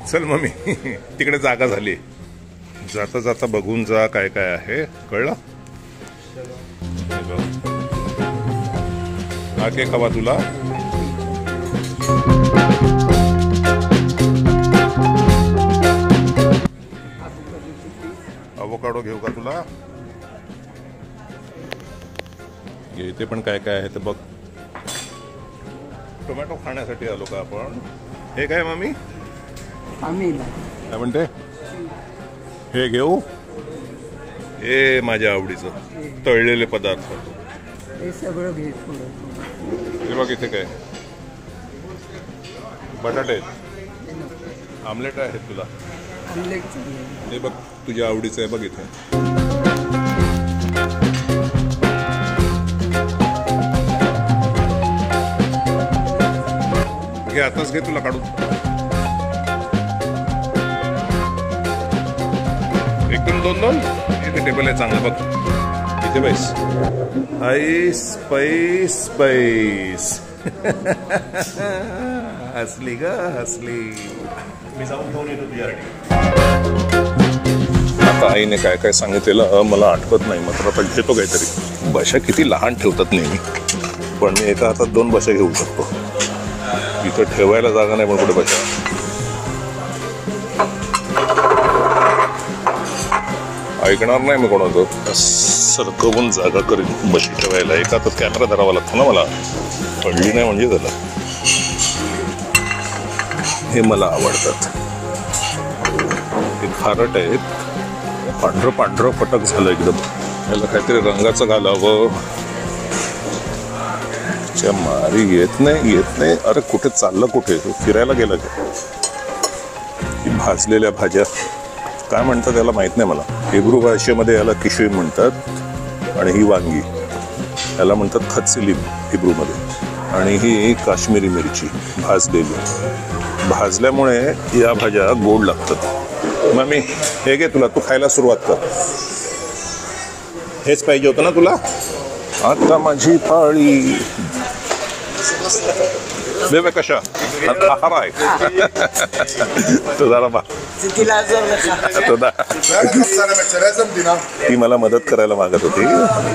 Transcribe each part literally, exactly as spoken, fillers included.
चल मम्मी तिकडे जागा झाली, जाता जाता बघून जा काय काय आहे, कळलं? हा केक हवा तुला? अवोकाडो घेऊ का तुला? इथे पण काय काय आहे ते बघ. टोमॅटो खाण्यासाठी आलो का आपण? हे काय मम्मी? काय म्हणते? हे घेऊ? हे माझ्या आवडीचं तळलेले पदार्थ हे सगळं घे. हे बघ इथे काय बटाटे आहेत, आमलेट आहेत तुला. हे बघ तुझ्या आवडीचं आहे बघ इथे. घे आताच घे तुला काढून. एकदम दोन दोन इथे टेबल आहे चांगलं बघ. इथे बैस. आईस पैस पैस. हसली ग हसली. मी जाऊन घेऊन येतो तुझ्यासाठी. आता आईने काय काय सांगितलेलं मला आठवत नाही, मात्र आता घेतो काहीतरी. भाषा किती लहान ठेवतात नेहमी, पण मी एका हातात दोन भाषा घेऊ शकतो. इथं ठेवायला जागा नाही पण कुठे भाषा. ऐकणार नाही मी कोणाचं, सरकवून जागा करीन बशी ठेवायला. एका हातात कॅमेरा धरावा लागतो ना मला, पडली नाही म्हणजे झालं. हे मला आवडतात. हे खारट आहेत, पांढरं पांढरं पटक झालं एकदम. याला काहीतरी रंगाचं घालावं. मारी येत नाही येत नाही. अरे कुठे चाललं, कुठे फिरायला गेलं का? भाजलेल्या भाज्या काय म्हणतात याला माहित नाही मला. हिब्रू भाषेमध्ये याला किशोई म्हणतात आणि ही वांगी याला म्हणतात खत्सिलीम हिब्रूमध्ये. आणि ही काश्मीरी मिरची भाजलेली. भाजल्यामुळे या भाज्या गोड लागतात. मम्मी हे घे तुला, तू खायला सुरुवात कर. हेच पाहिजे होतं ना तुला? आता माझी पाळी. बेबे कशा आहे तुझा बा? ती मला मदत करायला मागत होती.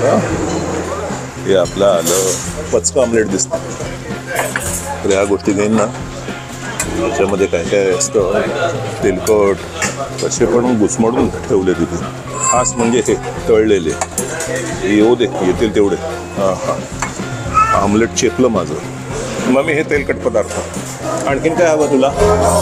हे आपलं आलं पचका ऑमलेट दिसतं. तर ह्या गोष्टी घेईन ना, त्याच्यामध्ये काय काय असतं तेलकट कसे पण घुसमडून ठेवले तिथे. खास म्हणजे हे तळलेले येऊ दे, येतील तेवढे. हां हां ऑमलेट चेपलं माझं. मम्मी हे तेलकट पदार्थ. आणखीन काय हवं तुला?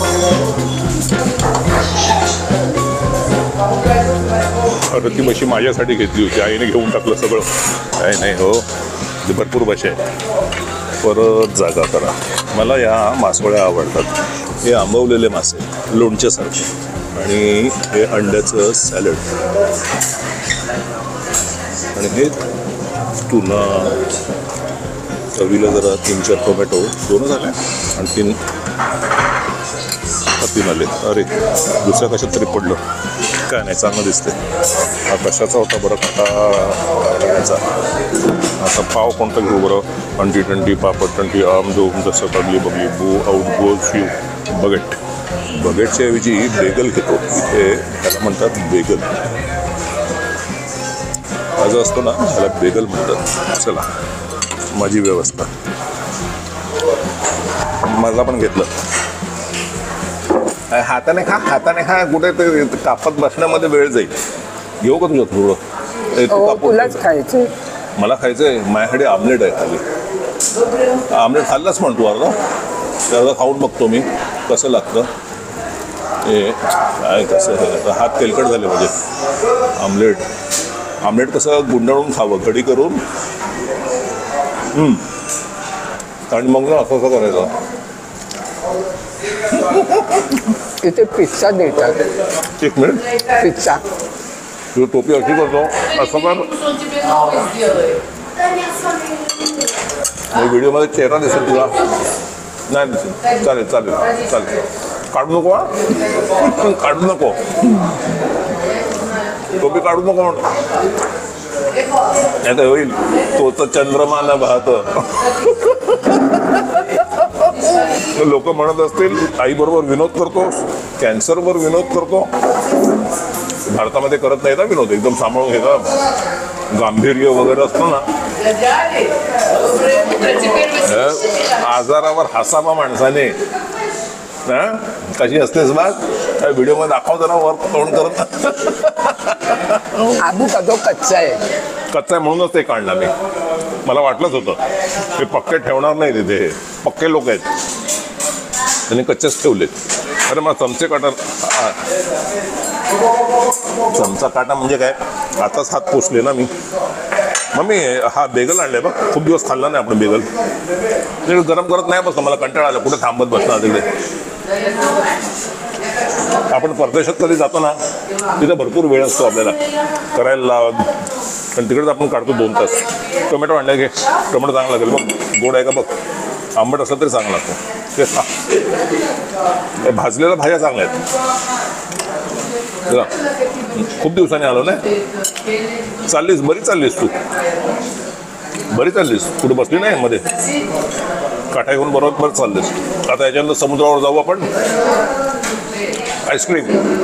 अरे ती म्हशी माझ्यासाठी घेतली होती, आईने घेऊन टाकलं सगळं. काय नाही हो, भरपूर भाषा आहे. परत जागा करा. मला या मासवळ्या आवडतात. हे आंबवलेले मासे लोणच्यासारखे, आणि हे अंड्याचं सॅलड, आणि हे टुना. चवीला जरा तीन चार टोमॅटो दोन झाले, आणखीन तीन आले. अरे दुसऱ्या कशात तरी पडलं. काय नाही, चांगलं दिसते. हा कशाचा होता बरं? काटा. आता पाव कोणता घेऊ बरं? अंटी टंटी पापड टंटी आम दोम जसं बगली बगली बो आऊट गो शिव बगेट. बगेटच्या ऐवजी बेगल घेतो. इथे त्याला म्हणतात बेगल. आज असतो ना त्याला बेगल म्हणतात. चला माझी व्यवस्था. मला पण घेतलं. हाताने खा हाताने खा. कुठे ते कापत बसण्यामध्ये वेळ जाईल. घेऊ का तुझं थोडं? तुलाच खायचंय? मला खायचंय. माझ्याकडे आमलेट आहे खाली. आमलेट खाल्लंच म्हणतो अर्धा. त्याला खाऊन बघतो मी कसं लागतं. हे काय कसं आहे, हात तेलकट झाले म्हणजे. आमलेट आमलेट कसं गुंडाळून खावं, घडी करून. आणि मग ना असं असं करायचं. इथे पिझ्झा देतात. एक मिनिट. पिझ्झा तू टोपी अशी करतो असं कर. व्हिडिओमध्ये चेहरा दिसेल तुला? नाही दिसेल. चालेल चालेल चालेल. काढू नको. हा काढू नको. टोपी काढू नको म्हणतो. नाही होईल. तो तर चंद्रमा न पाहत. लोक म्हणत असतील आईबरोबर विनोद करतो, कॅन्सरवर विनोद करतो. भारतामध्ये करत नाही ना विनोद, एकदम सांभाळून घेतात, गांभीर्य वगैरे असतं ना. आजारावर हसावा माणसाने. हा कशी असतेस बघ, व्हिडिओमध्ये दाखवतो ना वर तोंड करत. आबू का तो कच्चा आहे. कच्चा आहे म्हणूनच ते काढला मी. मला वाटलंच होतं हे पक्के ठेवणार नाही तिथे, पक्के लोक आहेत, त्यांनी कच्चेच ठेवलेत. अरे मग चमचे काटा, चमचा काटा म्हणजे काय, आताच हात पोचले ना मी. मग मी हा बेगल आणले बघ, खूप दिवस खाल्ला नाही आपण बेगल. तिकडे गरम करत नाही बसतो, मला कंटाळा आला, कुठे थांबत बसणार तिकडे. आपण परदेशात कधी जातो ना तिथे भरपूर वेळ असतो आपल्याला करायला, पण तिकडेच आपण काढतो दोन तास. टोमॅटो आणले घे, टोमॅटो चांगला लागेल बघ, गोड आहे का बघ, आंबट असलं तरी चांगला लागतो ते खा. भाजलेल्या भाज्या चांगल्या आहेत. खूप दिवसांनी आलो ना. चाललीस बरी, चाललीस तू बरी चाललीस, कुठे बसली नाही मध्ये, काठा घेऊन बरोबर चाललीस. आता याच्यानंतर समुद्रावर जाऊ आपण, आईस्क्रीम.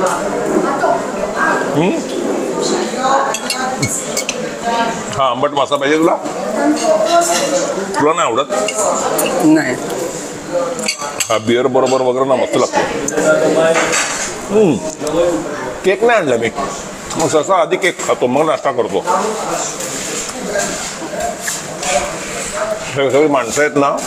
हा आंबट मासा पाहिजे तुला, तुला नाही आवडत नाही. हा बिअर बरोबर वगैरे ना मस्त लागतो. केक नाही आणला मी, मग सहसा आधी केक खातो मग नाश्ता करतो. हे सगळी माणसं आहेत ना,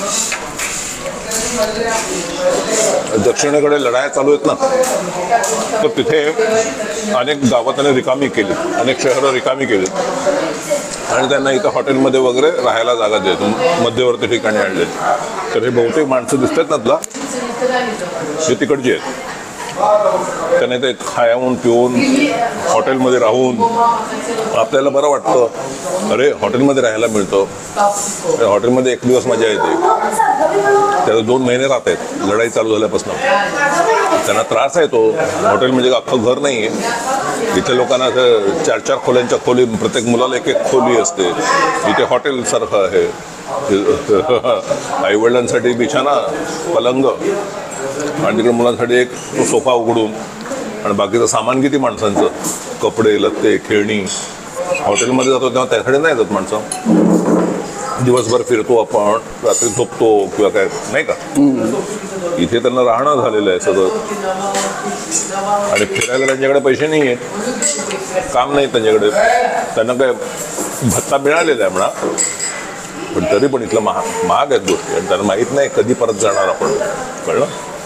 दक्षिणेकडे लढाया चालू आहेत ना, तर तिथे अनेक गावं त्याने रिकामी केली, अनेक शहरं रिकामी केली आणि त्यांना इथं हॉटेलमध्ये वगैरे राहायला जागा देत, मध्यवर्ती ठिकाणी आणले. तर हे बहुतेक माणसं दिसतात ना तुला, हे तिकडची आहेत. त्याने ते खाऊन पिऊन हॉटेलमध्ये राहून आपल्याला बरं वाटतं, अरे हॉटेलमध्ये राहायला मिळतं, हॉटेलमध्ये एक दिवस मजा येते. त्याला दोन महिने राहत आहेत लढाई चालू झाल्यापासून, त्यांना त्रास आहे तो. हॉटेल म्हणजे अख्खं घर नाही आहे, इथे लोकांना चार चार खोल्यांच्या खोली, प्रत्येक मुलाला एक एक खोली असते. इथे हॉटेलसारखं आहे, आईवडिलांसाठी बिछाना, पलंग, आणि तिकडे मुलांसाठी एक सोफा उघडून, आणि बाकीचं सामान किती माणसांचं, कपडे लत्ते खेळणी. हॉटेलमध्ये जातो तेव्हा त्यासाठी नाही जात माणसं, दिवसभर फिरतो आपण, रात्री झोपतो किंवा काय नाही का. इथे त्यांना राहणं झालेलं आहे सगळं, आणि फिरायला त्यांच्याकडे पैसे नाही आहेत, काम नाही त्यांच्याकडे. त्यांना काय भत्ता मिळालेला आहे म्हणा, पण तरी पण इथलं महाग महाग आहेत गोष्टी, आणि त्यांना माहीत नाही कधी परत जाणार आपण. कळलं.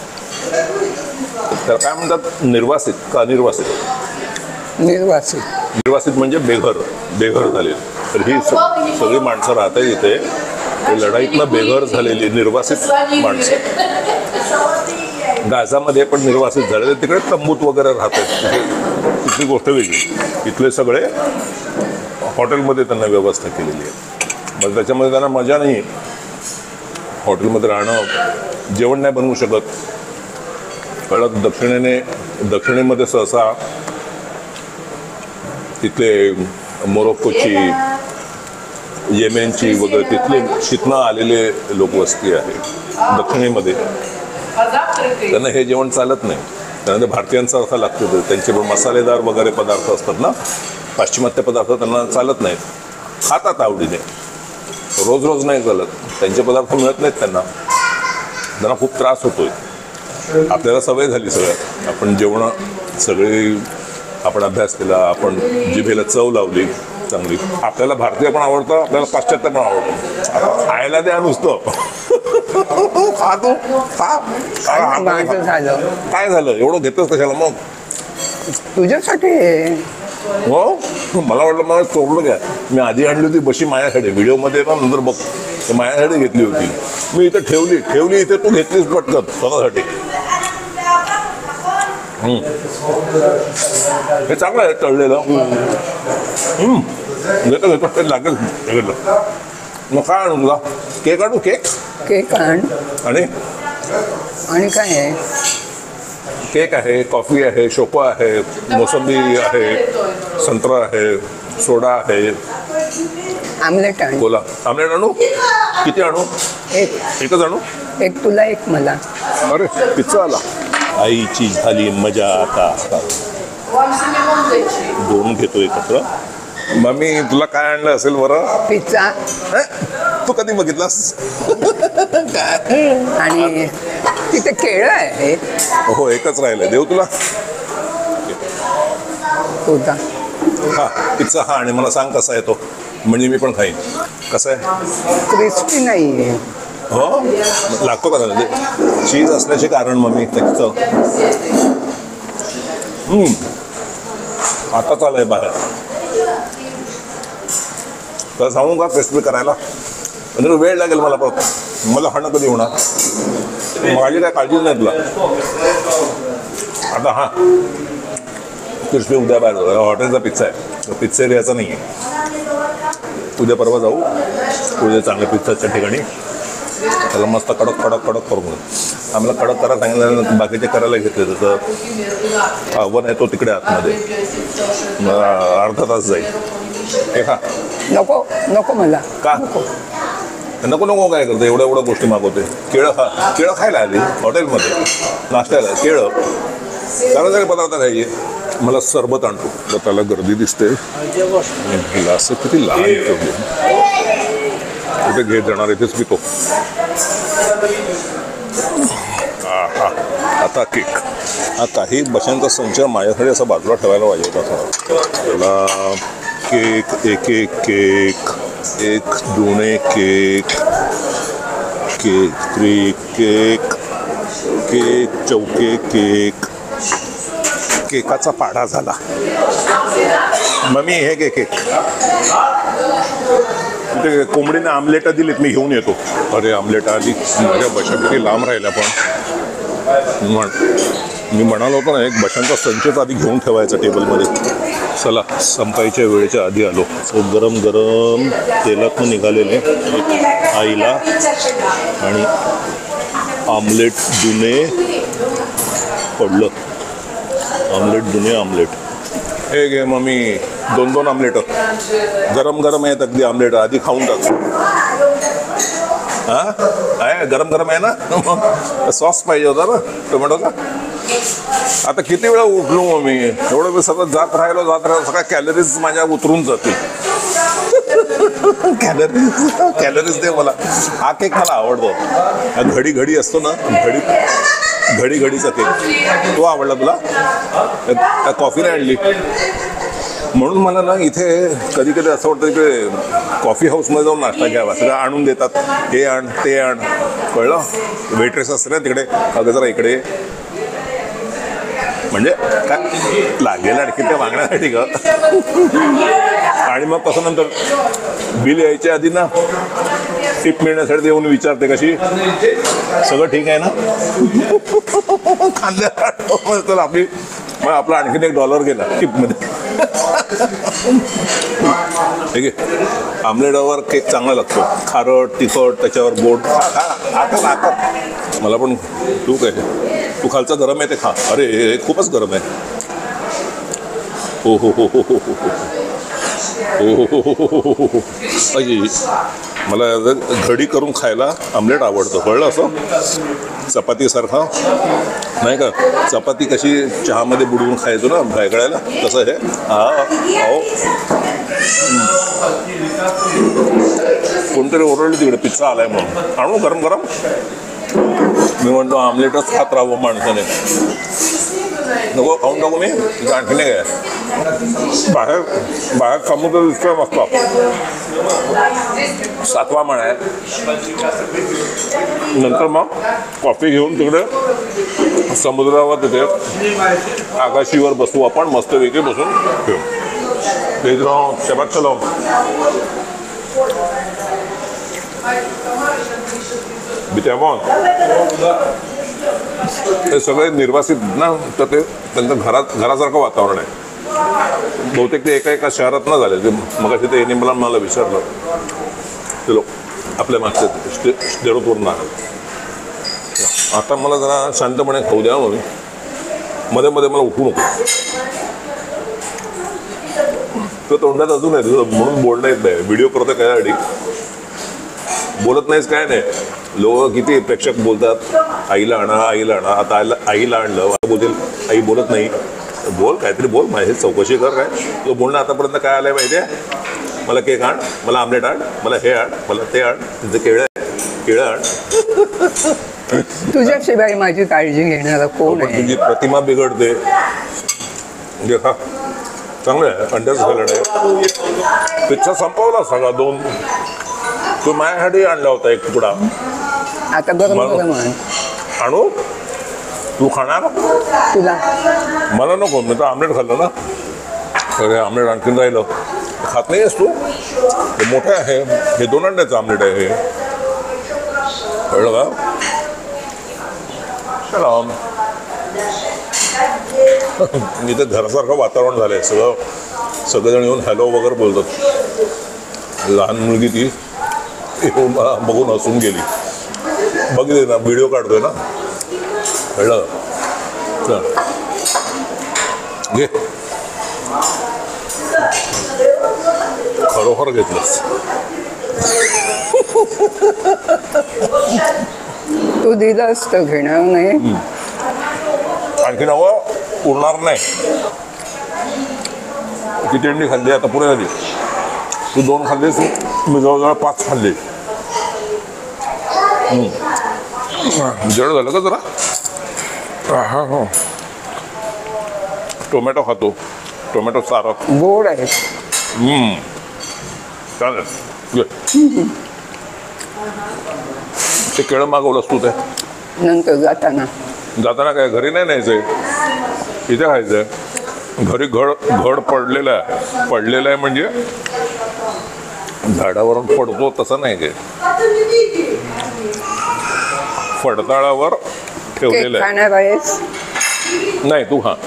तर काय म्हणतात, निर्वासित का अनिर्वासित? निर्वासित. निर्वासित म्हणजे बेघर, बेघर झालेली. तर ही सगळी माणसं राहत आहे इथे, लढाईतनं बेघर झालेली निर्वासित माणसं. गाझामध्ये पण निर्वासित झालेले, तिकडे तंबूत वगैरे राहतात, तिथली गोष्ट वेगळी. इथले सगळे हॉटेलमध्ये त्यांना व्यवस्था केलेली आहे, मग त्याच्यामध्ये त्यांना मजा नाही. हॉटेलमध्ये राहणं, जेवण नाही बनवू शकत. कळत. दक्षिणेने दक्षिणेमध्ये सहसा तिथले मोरोक्कोची, येमेनची वगैरे तिथले तिथनं आलेले लोक वस्ती आहे दक्षिणेमध्ये. त्यांना हे जेवण चालत नाही, त्यांना ते भारतीयांचं असं लागतं. त्यांचे मसालेदार वगैरे पदार्थ असतात ना, पाश्चिमात्य पदार्थ त्यांना चालत नाहीत. खातात आवडीने, रोज रोज नाही चालत. त्यांचे पदार्थ मिळत नाहीत त्यांना, त्यांना खूप त्रास होतोय. आपल्याला सवय झाली सगळ्यात, आपण जेवण सगळी आपण अभ्यास केला, आपण जिभेला चव लावली चांगली. आपल्याला भारतीय पण आवडतं, आपल्याला पाश्चात्य पण आवडतं. खायला द्या नुसतं, खा तू खा. झालं काय झालं एवढं घेतोस कशाला मग? तुझ्यासाठी. हो, मला वाटलं मला चोरलं काय. मी आधी आणली होती बशी माझ्यासाठी, व्हिडिओमध्ये ना नंतर बघ माझ्यासाठी घेतली होती मी. इथे ठेवली ठेवली इथे, तू घेतलीस पटकन स्वतःसाठी. हे चांगलं आहे तळलेलं. घेतो घेतो ते लागेल. मग काय आणू तुला? केक आणू? केक केक आण. आणि आणि काय आहे? केक आहे, कॉफी आहे, शोको आहे, मोसंबी आहे, संत्रा आहे, सोडा आहे. आमलेट आण. बोला, आमलेट आणू? किती आणू? एक. एकच आणू? एक तुला एक मला. अरे पिझ्झा आला. आईची झाली मजा आता. दोन घेतो एकत्र. मम्मी तुला काय आणलं असेल बरं? पिझ्झा हे? तू कधी बघितलास? आणि तिथे केळं आहे. हो एकच राहिलंय. देऊ तुला? तुझा हा पिझ्झा हा. आणि मला सांग कसा आहे तो, म्हणजे मी पण खाईन. कसा आहे? क्रिस्पी नाही आहे. हो लागतो का म्हणजे चीज असल्याचे कारण मम्मी त्याचं. हम्म. आता चालय बाहेर. तर सांगू का क्रिस्पी करायला? म्हणजे वेळ लागेल मला परत. मला खाणं कधी होणार? माझी काय काळजीच नाही तुला. आता हा क्रिस्पी उद्या बाहेर हॉटेलचा पिझ्झा आहे, पिझ्झेरियाचा नाही आहे. उद्या परवा जाऊ उद्या चांगल्या पिझ्झाच्या ठिकाणी. त्याला मस्त कडक कडक कडक करून आम्हाला कडक करायला सांगितलं, बाकीचे करायला घेतले. जसं अवन आहे तो तिकडे आतमध्ये अर्धा तास जाईल. हे खा. नको नको मला. का नको नको काय करतो? एवढ्या एवढ्या गोष्टी मागवते. केळं खा. केळं खायला आली हॉटेलमध्ये नाश्त्याला. केळं चांगले पदार्थ खायचे. मला सरबत आणतो. तर त्याला गर्दी दिसते. ग्लास किती लहान ठेवले. कुठे घेत जाणार इथेच पितो. हा आता केक. हा काही बशांचा संच माझ्यासाठी असा बाजूला ठेवायला पाहिजे होता. त्याला केक एक एक केक एक दोन केक केक त्रि केक केक चौके केक. केकाचा पाढा झाला. मम्मी हे घे केक. ते कोंबडीने आमलेट दिलीत, मी घेऊन येतो. अरे आमलेट आली. माझ्या बशा किती लांब राहिल्या. पण म्हण मी म्हणालो होतो ना एक बशांचा संचच आधी घेऊन ठेवायचा टेबलमध्ये. चला संपायच्या वेळेच्या आधी आलो. सो गरम गरम तेलातून निघालेले आईला आणि आमलेट दुने पडलं. आमलेट दुने आमलेट. हे घे मम्मी दोन दोन आमलेट. गरम गरम आहेत अगदी आमलेट. आधी खाऊन टाक. हा आहे गरम गरम आहे ना. सॉस पाहिजे होता ना टोमॅटोचा. आता किती वेळा उठलो मम्मी. एवढं वेळ सतत जात राहिलो जात राहिलो. सगळ्या कॅलरीज माझ्या उतरून जातील. कॅलरीज कॅलरीज दे मला. हा केक मला आवडतो. हा घडी घडी असतो ना, घडी घडी घडीचा केक तो आवडला तुला? त्या कॉफी नाही आणली म्हणून मला ना इथे कधी कधी असं वाटतं की कॉफी हाऊसमध्ये जाऊन नाश्ता घ्यावा. सगळं आणून देतात. हे आण ते आण. कळलं? वेट्रेस असते ना तिकडे. अगं जरा इकडे. म्हणजे काय लागेल आणखी ते मागण्यासाठी ग. आणि मग कसं नंतर बिल यायच्या आधी ना टिप मिळण्यासाठी येऊन विचारते कशी सगळं ठीक आहे ना. खांद्या आपली मग आपला आणखीन एक डॉलर गेला टिपमध्ये. ठीक आहे. आमलेटावर केक चांगला लागतो. खारट तिखट त्याच्यावर गोड. आता आता मला पण तू काय तू खालचा गरम आहे ते खा. अरे हे खूपच गरम आहे. हो हो हो हो हो हो हो हो हो हो हो हो हो. मला घडी करून खायला आमलेट आवडतं. कळलं? असं चपातीसारखा नाही का. चपाती कशी चहामध्ये बुडवून खायचो ना भायकळायला तसं हे. हा हो कोणतरी ओरडली तिकडे पिझ्झा आलाय म्हणून. आणू गरम गरम. मी म्हणतो आमलेटच खात राहावं माणसाने. नको खाऊन टाकू मी. तिथं आणखी नाही काय बाहेर बाहेर समुद्र दिसतोय मस्त. सातवा माळा आहे. नंतर मग कॉफी घेऊन तिकडे समुद्रावर तिथे आकाशीवर बसू आपण मस्तपैकी बसून घेऊ. तेच राहू शबात चलो. बित्यामॉन ते सगळे निर्वासित ना तर ते त्यांचं घरात घरासारखं वातावरण आहे. बहुतेक ते एका एका शहरात न झाले. ते मग तिथे येणे मला मला विचारलं ते लोक आपल्या मागचे देरोतवरून आले. आता मला जरा शांतपणे खाऊ द्या. मग मध्ये मध्ये मला उठू नको. तर तोंडात अजून आहे तुझं म्हणून बोलणं येत नाही. व्हिडिओ करतो काय बोलत नाहीस काय नाही. लोक किती प्रेक्षक बोलतात आईला आणा आईला आणा. आता आईला आईला आणलं आता बोलतील आई बोलत नाही. बोल काहीतरी बोल माझी चौकशी कर. काय तो बोलणं आतापर्यंत काय आलंय माहिती आहे? मला केक आण, मला आमलेट आण, मला हे आण, मला ते आण, तिचं केळं आहे केळं आण. तुझ्याशिवाय माझी काळजी घेणारा कोण पण आहे? तुझी प्रतिमा बिघडते. म्हणजे हा चांगलं आहे अंड्याचं सॅलड आहे. पिझ्झा संपवला सगळा दोन. तू माझ्यासाठी आणला होता एक तुकडा. आता गरम मला- गरम आण. आणू तू खाणार? तुला मला नको मी तर आमलेट खाल्लं ना. अरे आमलेट आणखीन राहिलं. खात नाही आहेस तू? हे मोठं आहे. हे दोन अंड्याचं आमलेट आहे हे. कळलं का? चला इथे घरासारखं वातावरण झालंय. सगळं सगळेजण येऊन हॅलो वगैरे बोलतात. लहान मुलगी ती येऊन मला बघून हसून गेली. बघितले ना व्हिडिओ काढतोय ना. कळलं? चल घे. खरोखर घेतलंस. तू दिलं असतं घेणार नाही. आणखी हवं उरणार नाही. किती अंडी खाल्ली आता पुरे झाली. तू दोन खाल्लीस मी जवळजवळ पाच खाल्ली. जड झालं का जरा? हा हो टोमॅटो खातो. टोमॅटो सारा गोड आहे. चालेल घे. ते केळं मागवलंस तू ते नंतर जाताना जाताना काय घरी नाही न्यायचंय इथे खायचंय. घरी घड घड पडलेलं आहे. पडलेलं आहे म्हणजे झाडावरून पडतो तसं नाही काय. फडताळावर केक ठेवलेलं आहे. खाणार आहेस? नाही तू खा.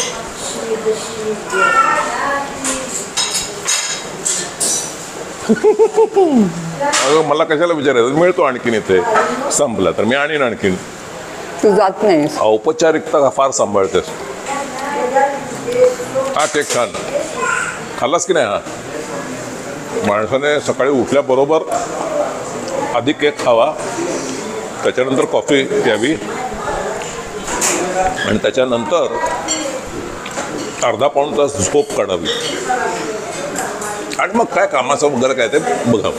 अगं मला कशाला विचारायचं? मिळतो आणखीन इथे. संपला तर मी आणीन आणखीन. तू जात नाहीस. औपचारिकता फार सांभाळतेस. हा केक छान खाल्लास की नाही? हा माणसाने सकाळी उठल्याबरोबर आधी केक खावा, त्याच्यानंतर कॉफी प्यावी आणि त्याच्यानंतर अर्धा पाऊण तास झोप काढावी आणि मग काय कामाचं वगैरे काय ते बघावं.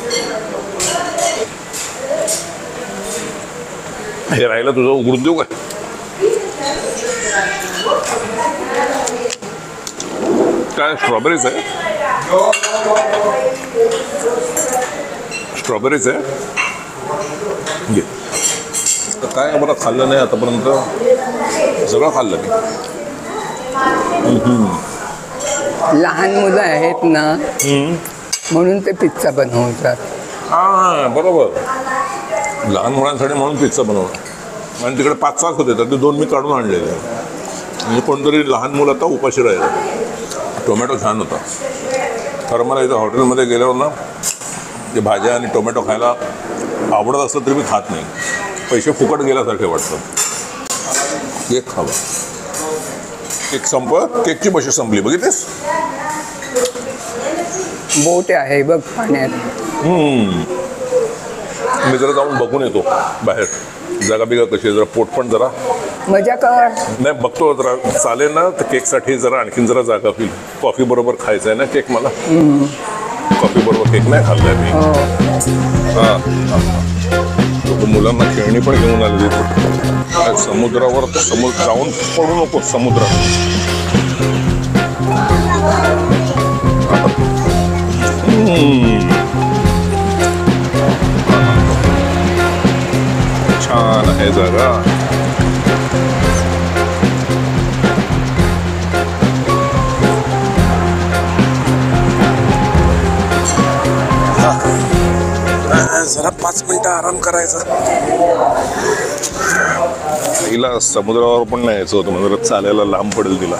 हे राहिलं तुझं उघडून देऊ काय? काय स्ट्रॉबेरीज आहे? स्ट्रॉबेरीज आहे घे. तर काय मला खाल्लं नाही आतापर्यंत. सगळं खाल्लं मी. लहान मुलं आहेत ना म्हणून ते पिझ्झा बनवतात. हां बरोबर. लहान मुलांसाठी म्हणून पिझ्झा बनवला आणि तिकडे पाच सात होते तर ते दोन मी काढून आणलेले. म्हणजे कोणतरी लहान मुलं आता उपाशी राहिलं. टोमॅटो छान होता. खरं मला इथं हॉटेलमध्ये गेल्यावर ना ते भाज्या आणि टोमॅटो खायला आवडत असलं तरी मी खात नाही. पैसे फुकट गेल्यासारखे वाटतं. केक खावा. केक संपत केकची बशी संपली बघितलीस? बोट आहे बघ पाण्यात. मी जरा जाऊन बघून येतो बाहेर जागा बिगा कशी आहे. जरा पोट पण जरा मजा कर. नाही बघतो जरा चालेल ना तर केकसाठी जरा आणखीन जरा जागा होईल. कॉफी बरोबर खायचं आहे ना केक मला. कॉफी बरोबर केक नाही खाल्लाय मी. हां लोक मुलांना खेळणी पण घेऊन आलेली. समुद्रावर समुद्र जाऊन पडू नको समुद्रात. छान आहे जागा. जरा पाच मिनिटं आराम करायचा. तिला समुद्रावर पण नाही यायचं होतं म्हणजे चालायला लांब पडेल तिला.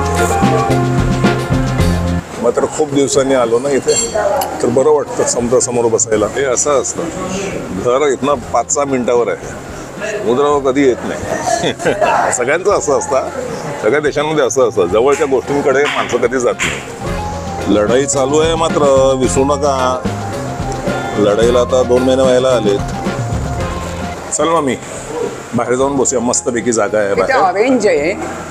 मात्र खूप दिवसांनी आलो ना इथे तर बरं वाटतं समुद्रासमोर बसायला. हे असं असतं घर इथनं पाच सहा मिनिटावर आहे. समुद्रावर कधी येत नाही. सगळ्यांचं असं असतं. सगळ्या देशांमध्ये असं असतं जवळच्या गोष्टींकडे माणसं कधी जात नाही. लढाई चालू आहे मात्र विसरू नका. लढाईला आता दोन महिने व्हायला आलेत. चल मग मी बाहेर जाऊन बसूया, मस्तपैकी जागा आहे तिथे बाहेर. ऑरेंज आहे.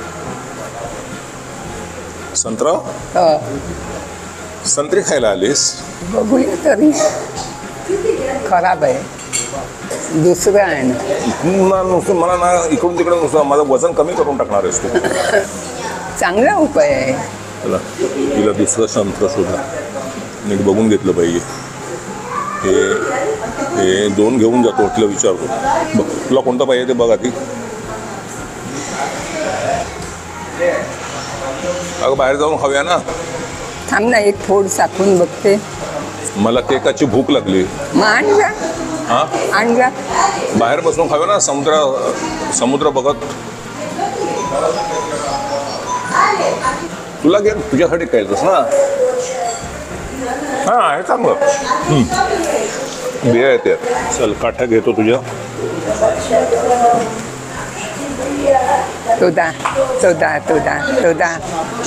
संत्रा हो. संत्री खायला आलीस? बघूया तरी. खराब आहे, दुसरं आहे ना. ना नुसतं मला ना इकडून तिकडे नुसतं माझं वजन कमी करून टाकणार आहेस तू. चांगला उपाय आहे. चला तिला दुसरं संत्र शोधा, नीट बघून घेतलं पाहिजे. हे हे दोन घेऊन जातो, तिला विचारतो बघ तुला कोणतं पाहिजे ते बघ आधी. अगं बाहेर जाऊन खाऊया ना. थांब ना, एक फोड साकून बघते. मला केकाची भूक लागली. मग आण जा, हां आण जा. बाहेर बसून खाऊया ना, समुद्र समुद्र बघत. तुला घे, तुझ्यासाठी काय ना. हां आहे चांगलं. बिया येते. चल काठ्या घेतो तुझ्या. तो दा, तो दा, तो दा, तो दा.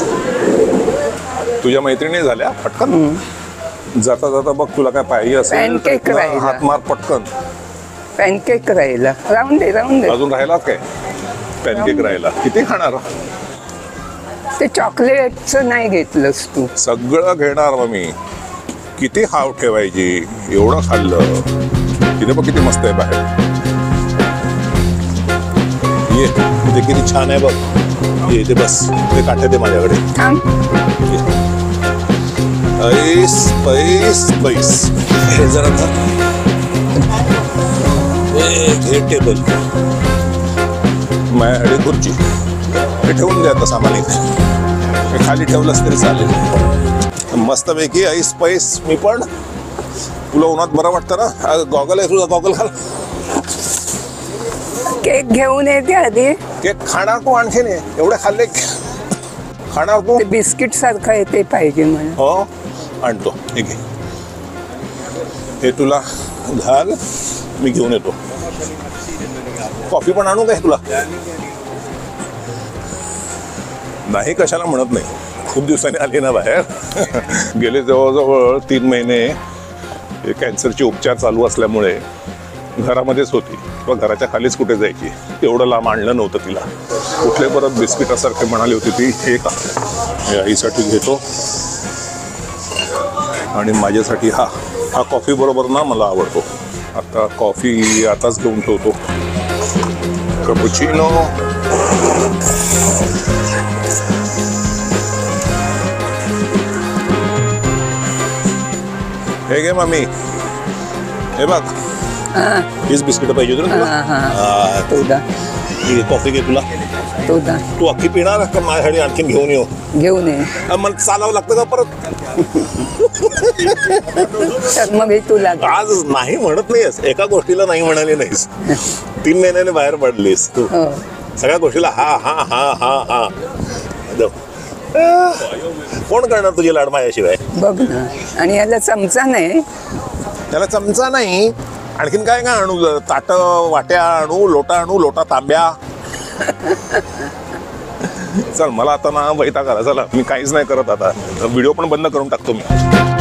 तुझ्या मैत्रिणी झाल्या पटकन. जाता जाता बघ तुला काय पाहिजे असेल Pancake तर राहिला. हात मार पटकन. पॅनकेक राहिला, राहून दे, राहून दे. अजून राहिला काय पॅनकेक राहिला? किती खाणार? ते चॉकलेटचं नाही घेतलंस तू. सगळं घेणार मग मी. किती हाव ठेवायची, एवढं खाल्लं. तिथे बघ किती मस्त आहे बाहेर. ये ते किती छान आहे बघ. ये ते बस, ते काठ्या दे माझ्याकडे. थांब. ऐस पैस पैस. हे जरा धर. ए, घे टेबल. माझ्याकडे खुर्ची. हे ठेवून द्या आता सामान इथे. हे खाली ठेवलंस तरी चालेल. मस्तपैकी ऐस पैस. मी पण तुला उन्हात बरं वाटतं ना. गॉगल आहे तुझा, गॉगल घाल. केक घेऊन येते आधी. केक खाणार तू आणखीन? एवढे खाल्ले खाणार तू? ते बिस्किट सारखं आहे ते पाहिजे मला. हो आणतो. हे घे, हे तुला घाल, मी घेऊन येतो. कॉफी पण आणू काय तुला? नाही कशाला म्हणत नाही. खूप दिवसांनी आली ना बाहेर. गेले जवळजवळ तीन महिने कॅन्सरचे उपचार चालू असल्यामुळे घरामध्येच होती किंवा घराच्या खालीच कुठे जायची. एवढं लांब आणलं नव्हतं तिला. कुठले परत बिस्किटासारखे म्हणाली होती ती. हे का हे आईसाठी घेतो आणि माझ्यासाठी हा हा कॉफी बरोबर ना मला आवडतो. आता कॉफी आताच घेऊन ठेवतो. कॅपुचिनो. हे घे मम्मी, हे बघ. हां हीच बिस्किट पाहिजे होती ना तुला? हां हां, हा, तो दा, ही कॉफी घे तुला. तो दा. तू अख्खी पिणार का माझ्यासाठी आणखीन घेऊन येऊ? घेऊन ये. अ, मला चालावं लागतं का परत? तर मग हे तुला घे. आज नाही म्हणत नाहीस, एका गोष्टीला नाही म्हणाली नाहीस. तीन महिन्याने बाहेर पडलीस तू. हो. सगळ्या गोष्टीला हा हा हा हा हा. जाऊ. अ, कोण करणार तुझी लाड माझ्याशिवाय? बघ ना. आणि याला चमचा नाही. त्याला चमचा नाही. आणखीन काय काय आणू? ताट वाट्या आणू, लोटा आणू, लोटा तांब्या. चल मला आता ना वैताग आला. चला मी काहीच नाही करत आता. व्हिडिओ पण बंद करून टाकतो मी.